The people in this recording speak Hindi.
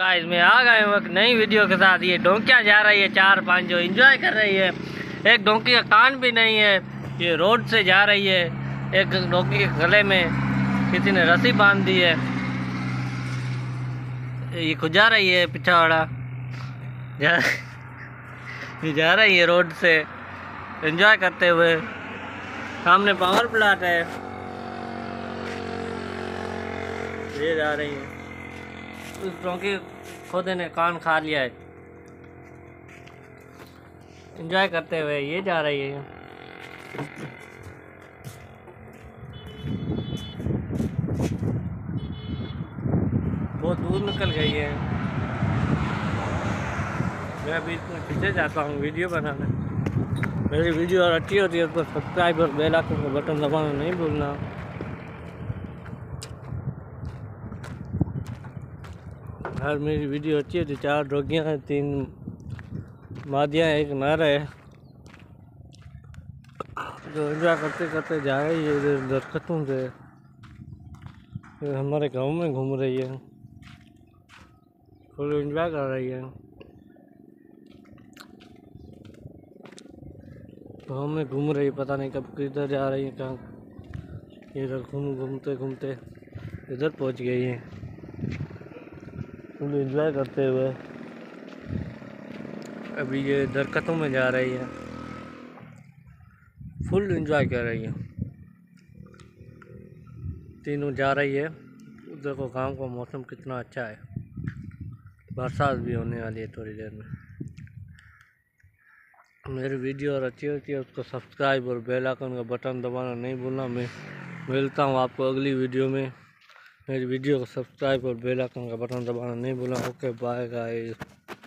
गाइस मैं आ गए हूँ एक नई वीडियो के साथ। ये डोंकियाँ जा रही है 4-5 जो एंजॉय कर रही है। एक डोंकी का कान भी नहीं है, ये रोड से जा रही है। एक डोंकी के गले में किसी ने रस्सी बांध दी है, ये खुद जा रही है। पीछा वाला ये जा रही है रोड से एंजॉय करते हुए। सामने पावर प्लांट है, ये जा रही है। उस डोंकी खोदे ने कान खा लिया है, एंजॉय करते हुए ये जा रही है। बहुत दूर निकल गई है। मैं अभी इसमें पीछे जाता हूँ वीडियो बनाने। मेरी वीडियो और अच्छी होती है तो सब्सक्राइब और बेल आइकन का बटन दबाना नहीं भूलना। यार मेरी वीडियो अच्छी होती, 4 डोगियाँ हैं, 3 मादियाँ, 1 नर है जो एंजॉय करते करते जा रही है इधर दरख्तों से। हमारे गांव में घूम रही है, फुल एंजॉय कर रही है। गाँव में घूम रही है, पता नहीं कब किधर जा रही है, कहाँ इधर घूमते घूमते इधर पहुंच गई है। फुल एंजॉय करते हुए अभी ये दरख्तों में जा रही है, फुल एंजॉय कर रही है। तीनों जा रही है। देखो गांव का मौसम कितना अच्छा है, बरसात भी होने वाली है थोड़ी देर में। मेरी वीडियो और अच्छी होती है उसको सब्सक्राइब और बेल आइकन का बटन दबाना नहीं भूलना। मैं मिलता हूँ आपको अगली वीडियो में। मेरी वीडियो को सब्सक्राइब और बेल आइकन का बटन दबाना नहीं भूलना। Okay bye guys.